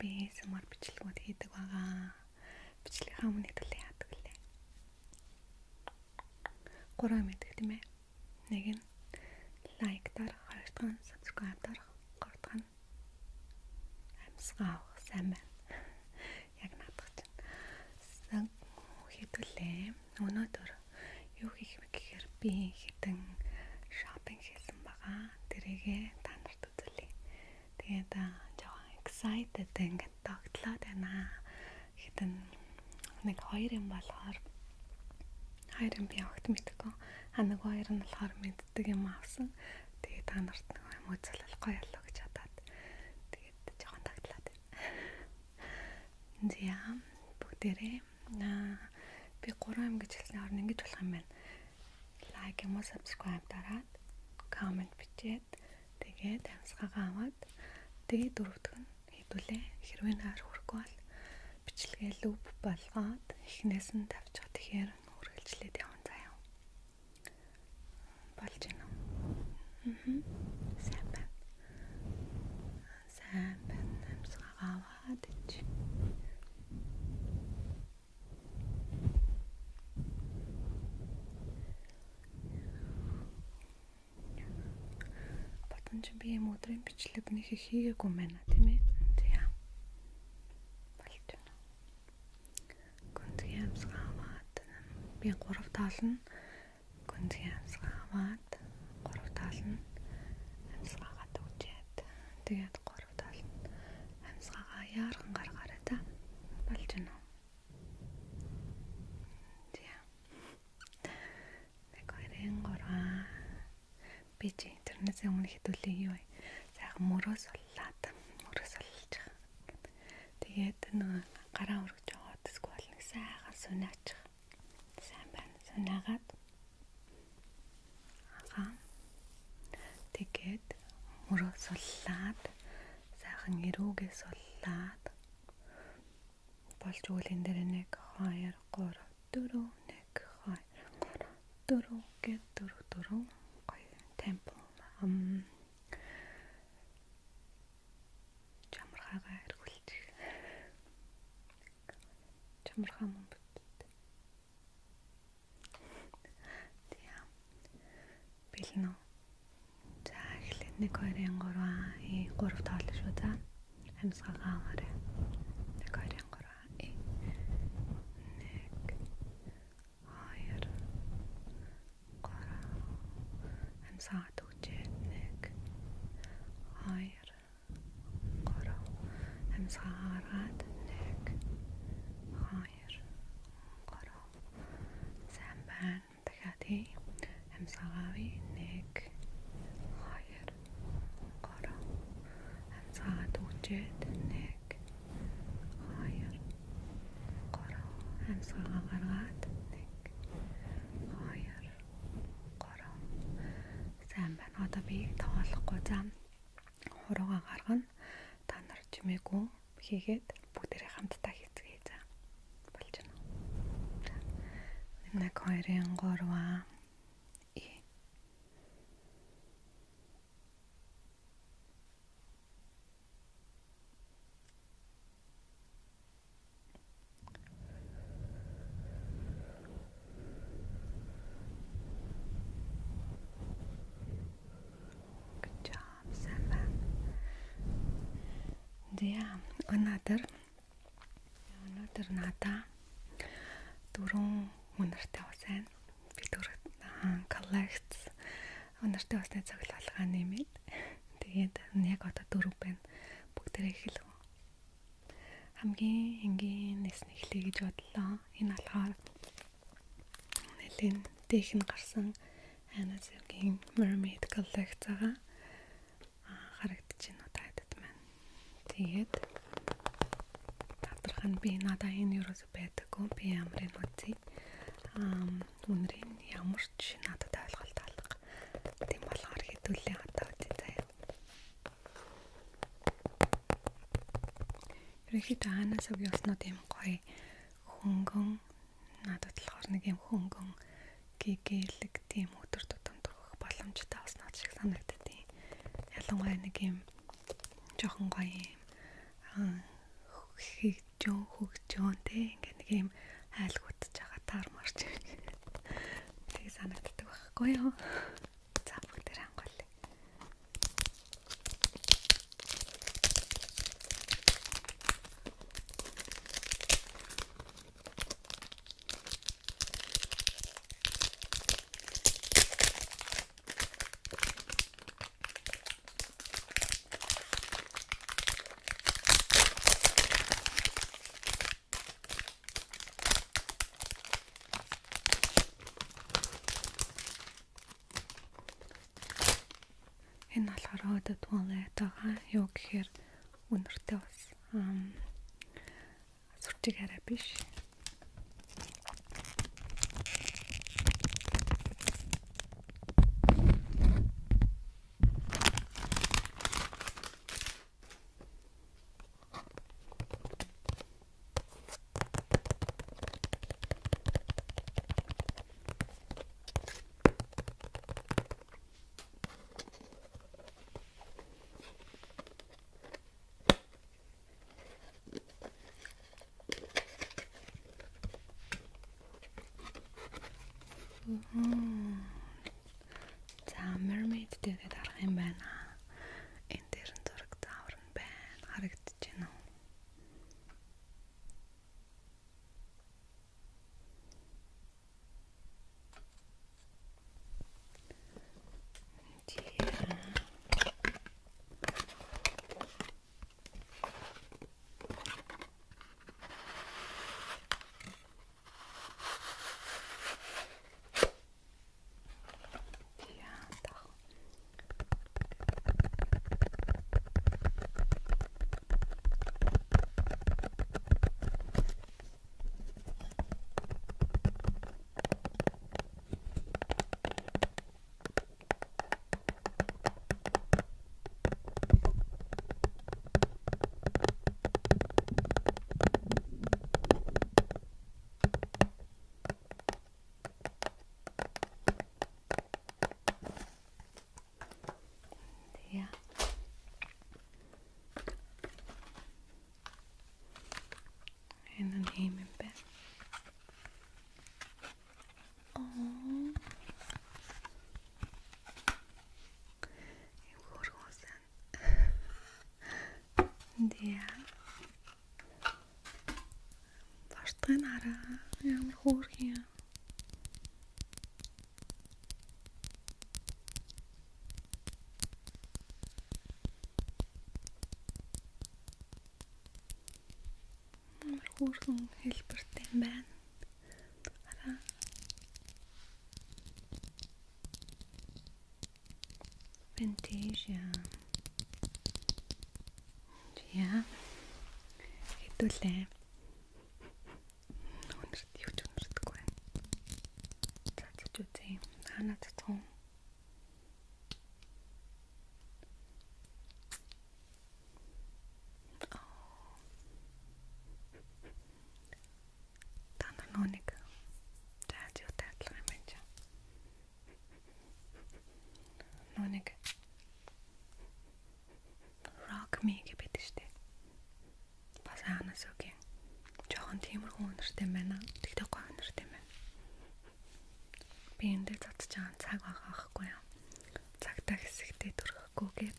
би ASMR бичлэгүүд хийдэг байгаа. Бичлэгийн өмнө хэдүүлээ яадаг лээ. 3 юм гэдэг тийм ээ. Нэг нь лайк дарах, хоёр дахь нь subscribe дарах, гурав дахь нь амсгаа авах сайн байна. Яг наадах чинь. Хэдүүлээ. Өнөөдөр юу хийх вэ гэхээр би хитэн шопинг хийсэн байгаа. Тэрийгээ та нарт үзүүлье. Тэгээд жоохон excited ингээд тогтлоод байна. Хитэн нэг 2 юм болохоор 2 юм би огт мэдгүй. Нэг 2 нь болохоор мэддэг юм авсан. Тэгээд та нарт нэг юм үзүүлэх гоё болоо гэж бодоод тэгээд жоохон тогтлоод байна. Зя бүгдээрээ би 3 юм гэж хэлсэн орн ингэж болох юм байна. Лайк юм уу, subscribe дараад, comment бичээд, тэгээд амсгаагаа аваад, тэгээд дөрөвдөг нь хэдүүлээ. Хэрвээ наар хүрэхгүй бол бичлэгээ лүп болгоод эхнээс нь тавьчих. Тэгэхээр үргэлжлээд явна заяа. Болж байна уу? Сайн байна. Сайн байна. Амсгаагаа аваад ич. Би юм өдрийн бичлэг нэг хийгээгүй юм байна тийм ээ. Тийм. Болж байна. Гүнзгий амсгааваад би 3 таална. Гүнзгий амсгааваад 3 таална. Амсгаагаад үжээд тэгээд 3 таална. Амсгаагаа яархан гаргаарай та. Болж байна. Тийм. Нэг 2-3 би интернетээс өмнө хэдүүлээ юу вэ? Сайхан мөрөөс оллаад мөрөөс олж байгаа. Тэгээд нэг гараа өргөж байгаа төсгөл нэг сайхан сунаачих. Сайн байна. Сунаагаад тэгээд мөрөөс оллаад сайхан ирүүгээс оллаад болж үйл энэ дээр 1 2 3 4 1 2 3 4 гээд 4 темпо чамрахагаа эргүүлж чамрахаа мөн бит. Тийм. Бэлнэ. За эхлээд 1 2 3 тоолно шүү за. Амсгаагаа аваарай. 1 2 3 1 2 амсгаад үжээ 1 2 3 амсгаагаад 1 2 3 сайн байна. Дахиад амсгаагаавь 1 2 3 амсгаад үжээд 1 2 3 амсгаагаа гаргаад 1 2 3 сайн байна. Одоо би тоолохгүй зам хуруугаа гаргана. Та нар чимээгүй хийгээд бүгдээрээ хамтдаа хийцгээе за. Болж байна. 1 2 3 Yeah, өнөөдөр надаа 4 үнэртэй усан. Би 4 collect үнэртэй усны цоглуулга нэмээд тэгээд яг одоо 4 байна. Бүгдээрээ эхэлв. Хамгийн энгийнээс нь эхлэе гэж бодлоо. Энэ болохоор нэлийн дэх нь гарсан Anna-Sophie Mermaid collection-ага харагдаж байна уу таад байна. Тэгээд тодорхой нь би надаа энэ юурээс байдаггүй. Би ямрын үзье. Үнэрийн ямар ч надад ойлголт алга. Тийм болохоор хэдүүлээ одоо үзье заяа. Ерөнхийдөө Anna-Sophie уснууд юм гоё хөнгөн надад болохоор нэг юм хөнгөн гэгээлэг тийм өдөр тутам төрөх боломжтой уснууд шиг санагддаг. Ялангуяа нэг юм жоохон гоё юм хөгжөөн те ингээ нэг юм айлгуудж байгаа таар марч тийг санагддаг байхгүй юу? За бүгд хангуулъя. Энэ болохоор өдөө туалет байгаа. Юу гэхээр үнэртэй бас сурчиг хараа биш. За mermaid дээр дарах юм байна. Энэ дээр нь зураг заавар нь байна. Харагдаж байна уу? Энэ нь юм байна. Ийм хөргөөсөн. Дия. Бартгын хараа. Ямар хөөрх юм. Хөөрхөн хэлбэртэй юм байна. Хараа. Vintage яа. Хэдүүлээ. Өнөрт юу ч өнөртгүй байна. Цацж үзье. Ханаа цацхан. Нэг радио татлах юм байна. Нэг rock me гэдэг штеп. Бас хаанаас үгүй. Жохон тиймэрхүү өнөртэй байна. Тэгтээ гоё өнөртэй байна. Би энэ дээр цацж байгаа цаг байгаа байхгүй юу? Цагтаа хэсэгтээ төрөхгүй гээд.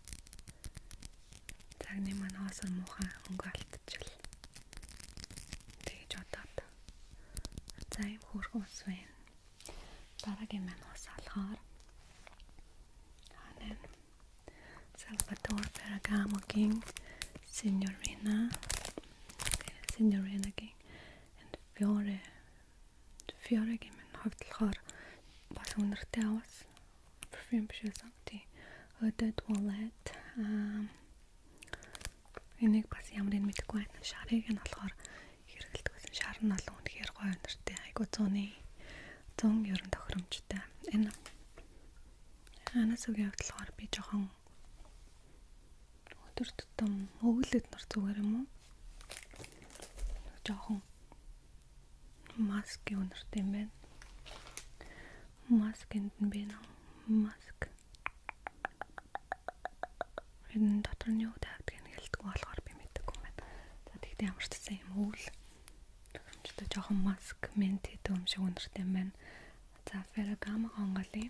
Цагны маань хоосор муухай өнгө алдчихвал. Тэгж одоод. За юм хөөрхөн ус байна. Дараагийн маань ус алхаар. Ханаа. Salvatore Ferragamoгийн Signorina гийн and Fiore-гийн маань хавдлахаар бас үнэртэй ус. Парфюм биш үү? Тий. Eau de toilette. Энийг бас ямар нэг мэдэхгүй байна. Шарыг нь болохоор хэрэгэлдэгсэн. Шар нь олон үнэхээр гоё өнөртэй. Айгу 100 ерөн тохиромжтой. Энэ анасгийн хувьд би жоохон өдөр тутам өглөөд нар зүгээр юм уу? Жоохон маск өнөртэй юм байна. Маскэнд нь би маск. Энэ дотор нь юу тавьдаг нь хэлдэг болохоор би мэдээгүй байна. За ямар ч гэсэн юм үйл төгрөмжтэй жоохон маск мент гэдэг юм шиг үнэртэй юм байна. За Ferragamo хонголын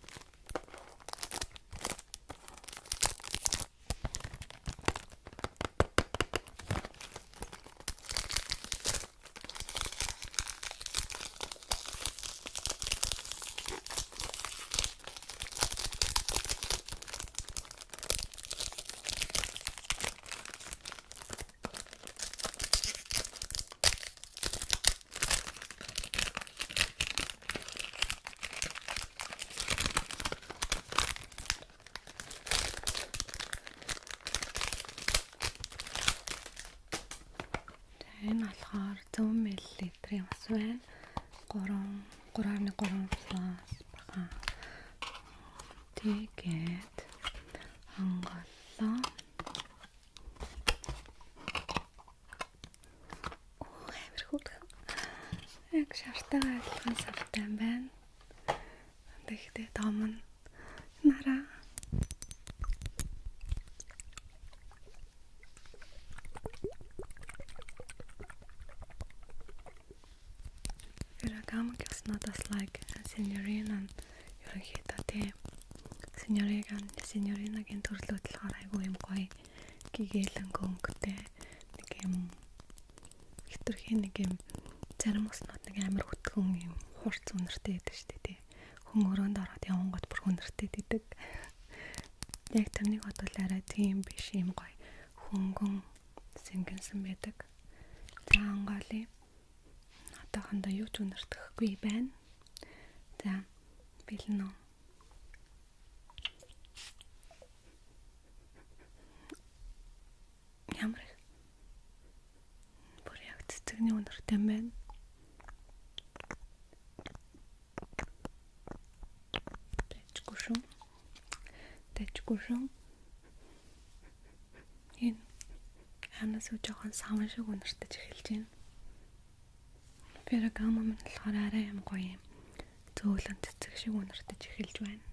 энэ болохоор 100 мл-ийн ус байна. 3.3 флас бахан. Тэгээд хонголоо. Яг шартайгаа адилхан савтай байна. Тэгэхдээ том нь нараа. Ferragamo gives not as like Signorina ерөнхийдөө тийм Signorina-гийн төрлөө болохоор айгүй юм гоё гэгээлэнг өнгөтэй нэг юм хитрхийн нэг юм зарим уснууд нэг амар хөтгөн юм хурц үнэртэй байдаг шүү дээ. Хүн өрөөнд ороод явангууд бүр үнэртэй байдаг. Яг тэрнийг бодвол арай тийм биш юм гоё хөнгөн сэнгэнсэн байдаг. За ангаали одоохондоо юу ч үнэртэхгүй байна. За бэлэн үү. Ямар бүр яг цэцэгний үнэртэй юм байна. Тэжгүй шүү. Энэ ханаас уу жоохон саван шиг үнэртэж эхэлж байна. Ferragamo маань болохоор арай юм гоё юм. Зөөлөн цэцэг шиг үнэртэж эхэлж байна.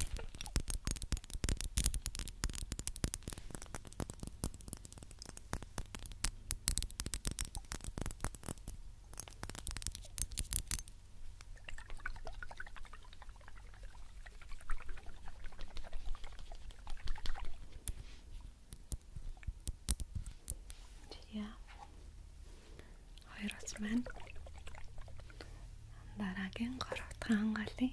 Хоёроос маань дараагийн гуравдхан галын.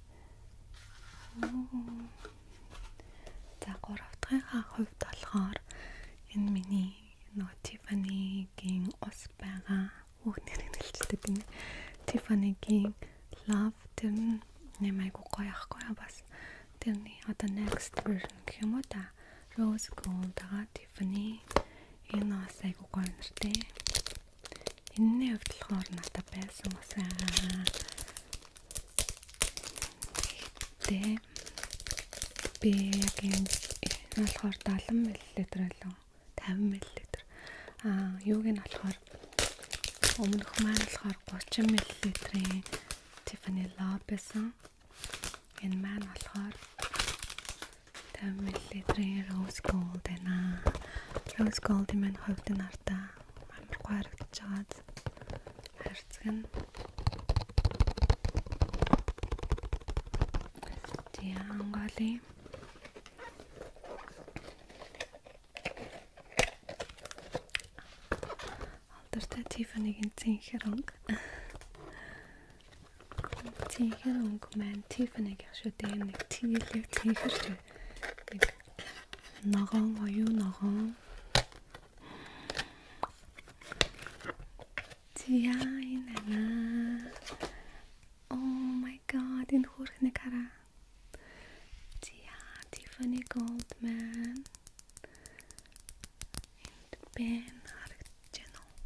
За гуравдхынхаа хувьд болохоор энэ миний Tiffany-гийн ус байгаа. Өөх нэрийг нэлчдэг гинэ. Tiffany-гийн Love тэр нэмайг гоё ахгүй бас. Тэрний одоо next version гэх юм уу та. Rose Gold байгаа Tiffany. Энэ бас айгуу гоё нэртэй. Энэний хувьд болохоор надад байсан ус байгаа. Тэ би яг энэ болохоор 70 мл байлаа. 50 мл. Юуг нь болохоор өмнөх маань болохоор 30 мл-ийн Tiffany Love байсан. Энэ маань болохоор 50 мл-ийн Rose Gold байна. Rose Gold-ийн маань хувьд нь артаа амар гоё харагдаж байгаа. Харцаг нь Ангаали алдартай Tiffany-гийн цэнхэр өнгө. Цэнхэр өнгө маань Tiffany-гийн шүү дээ. Нэг тгийлэг цэнхэрч нэг ногоон оюу ногоон. Тиа инана. Oh my god, энэ хөрхнэг хараа. Tiffany Gold man. Энд бэн харагдаж байна уу?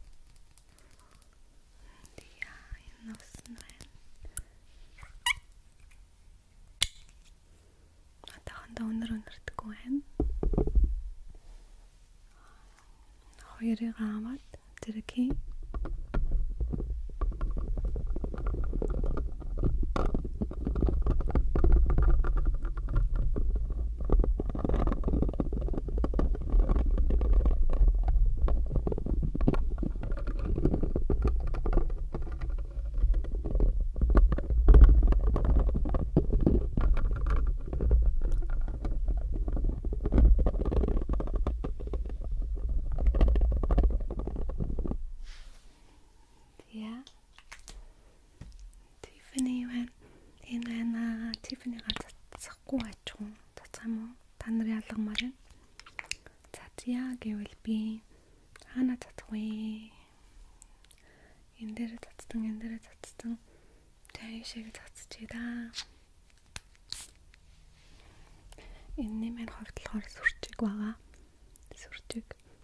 Яа, энэ усан байна. Атаханда өнөрдөггүй байна. Хоёрыг аваад зэрэг Яа гэвэл би хаана цацах вэ? Энэ дээр цацсан. Тэшээ цацчихъя да. Энэ маань хогтлохоор сүрчиг байгаа. Сүрчиг.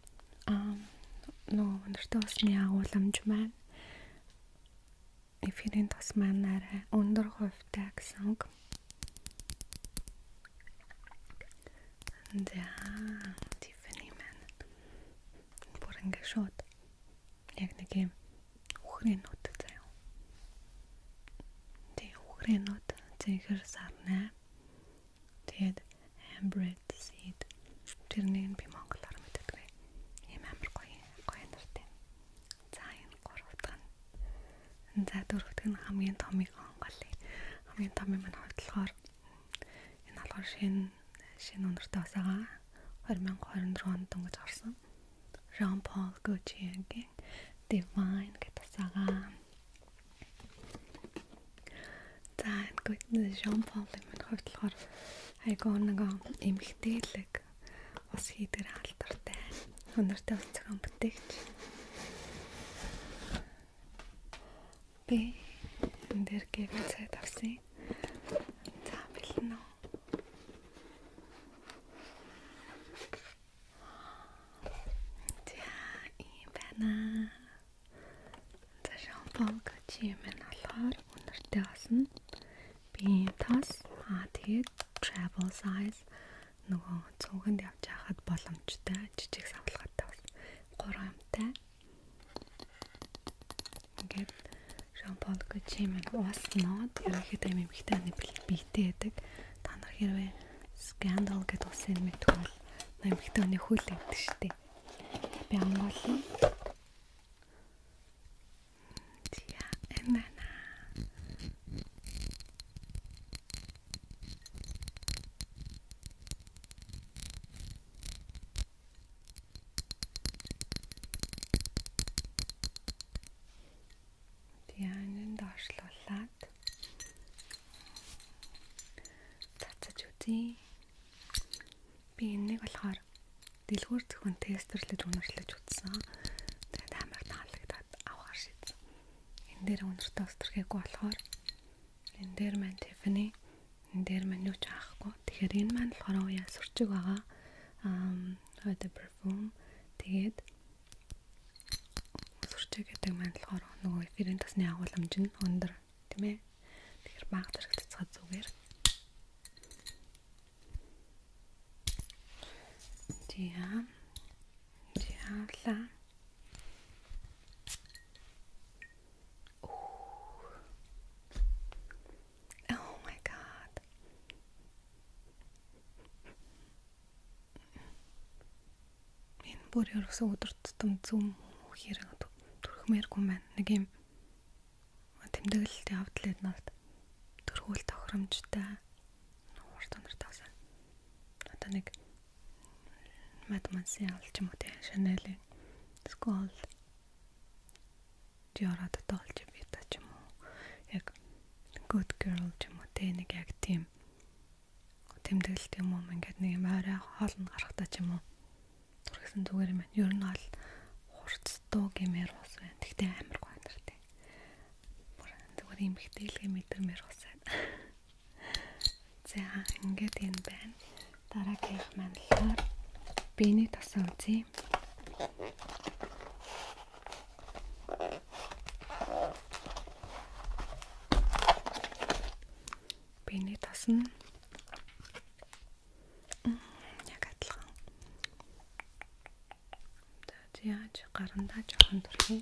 Өнөртөө усны агуулмж маань эфирийн тос маань арай өндөр хувьтай гэсэн үг. Tiffany маань бүр ингэ шууд яг нэг юм үхрийн нот заяа. Тэгээ үхрийн нот зэнхэр сарна. Тэгээд Ambred Seed тэрнийг би монголоор мэддэг. Ийм амар гоё нэртэй. За энэ гурав дахь нь. За дөрөв дахь нь хамгийн томыг онголъё. Хамгийн томыг маань хойдлохоор энэ болохоор шинэ өнөртөө усаага 2024 онд дөнгөж гарсан. Jean Paul Gaultier-ийн Divine гэдэг усаага. За энэ Jean Paul-ыг маань хойдлохоор айгоо нэг эмхтээлэг ус хийдгэр алдартай. Өнөртөө ус зохион бүтээгч. Би энэ дээр гэвцээд авсан. За бэлэн үү. За Jean Paul Gaultier маань болохоор өнөртөө усна. Би тас тэгээд travel size нөгөө цүнхэнд явж байхад боломжтой жижиг савлгатай бас 3 амтай. Ингээд Jean Paul Gaultier маань уснаад ерөнхийдөө юм ихтэй бийтэй байдаг. Та нар хэрвээ Scandal гэдэг усын мэдвэл нэмэгтэй хөл өгдөг штеп. Би амгаалсан. Яанын доошлуулад цацаж үзье. Би энийг болохоор дэлгүүр зөвхөн тестерлэж үнэрлэж үзсэн. Тэгээд амар таалагдаад авахар шийдсэн. Энэ дээр өнөртөө өстерхээгүй болохоор энэ дээр маань Tiffany, энэ дээр маань юу ч аахгүй. Тэгэхээр энэ маань болохоор яа сүрчиг байгаа. The perfume тэгээд гэдэг маань болохоор нөгөө эфирийн тосны агуулмж нь өндөр тийм ээ. Тэгэхээр баг зэрэгцэцгээд зүгээр. Диала. Oh my god. Энэ бүр ерөөсөө өдөр тутам зүм хэрэг мэргүй маань нэг юм тэмдэглэлт явдлаад нарт төрхүүл тохиромжтой нуурт онортойсан. Одоо нэг Mademoiselle ч юм уу те Chanel School Dior-ад Dolce Vita ч юм уу яг Good Girl ч юм уу те нэг яг тийм тэмдэглэлт юм уу ингээд нэг юм арай хоолнд гарахтаа ч юм уу турхсан зүгээр юм байна. Ер нь бол хурцтай гэмээр ус байна. Тэгтээ амар гоё нэртэй. Бүр зүгээр юм ихтэлгээ мэдэрмээр ус байна. За ингээд энэ байна. Дараагийн маань болохоор биений тосоо үзье. Биений тос нь яаж гарандаа жоохон төрхий.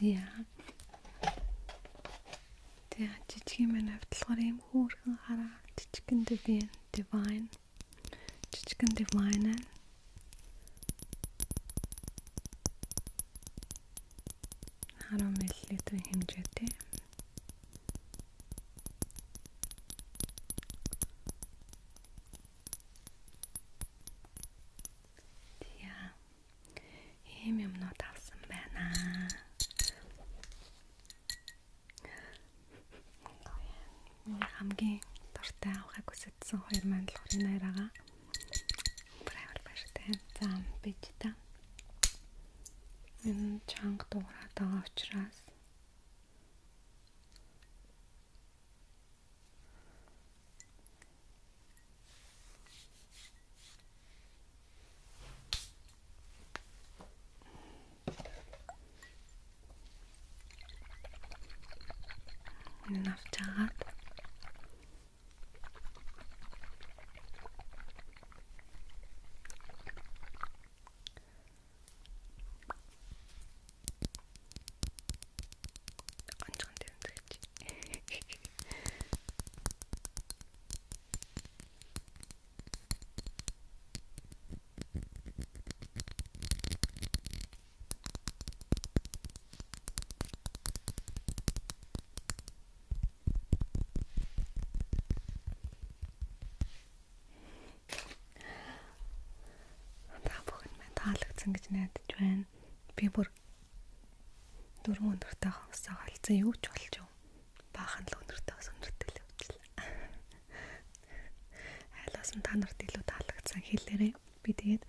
Зя. Тэгээ жижигэн маань хувьд болохоор ийм хөөрхөн хараа жижигэн divine. Жижигэн divine аа. 10 мл хэмжээтэй. Ийм юмнууд авсан байна. Хамгийн дуртай авахыг хүссэн хоёр маань болохоор энэ хоёроо брэвэр баштай. За бич та. Энэ чанга дуурайд байгаа учраас энэ авч агаад онцгой тэмдэгч. Таалагдсан гэж найдаж байна. Би бүр 4 өнөртэй хавсаа халзан юу ч болж юу. Баахан л өнөртэйс өнөртэй л явчихлаа. Айлаас нь та нарт илүү таалагдсан хэлээрээ би тэгээд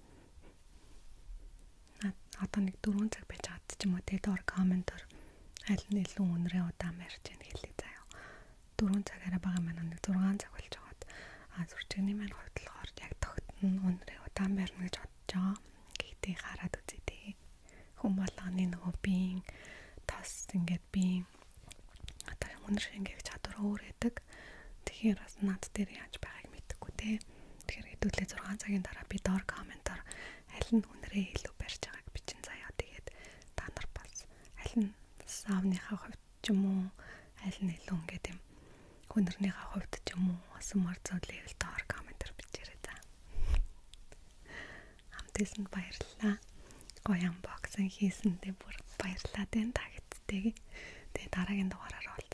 одоо нэг 4 цаг байж чад ч юм уу тэгээд ор комментор аль нь илүү өнрөө удаан ярьж яах хэлээ заяа. 4 цагаараа бага маань нэг 6 цаг болж байгаад зурчигны маань хувьдлахоор яг тогтно өнрөө удаан барьна гэж бодож байгаа. Гэхдээ хараад үзье тий. Хүн болгоны нөгөө биеийн тос ингээд биеийн одоо өнөр шингээх чадвар өөр байдаг. Тэгэхээр бас над дээр яаж байгааг мэдэхгүй тий. Тэгэхээр хэдүүлээ 6 цагийн дараа би доор комментор аль нь өнрөө илүү барьж байгааг бичин заяа. Тэгээд та нар бас аль нь савныхаа хувьд ч юм уу аль нь илүү ингээд юм өнөрнийхээ хувьд ч юм уу асуумар зөв левел доор комментор бичээрэй за. Хамтдаа баярлалаа. Гоё unboxing хийсэндээ бүр баярлалаа. Тэн тагтдээ. Тэгээ дараагийн дугаараар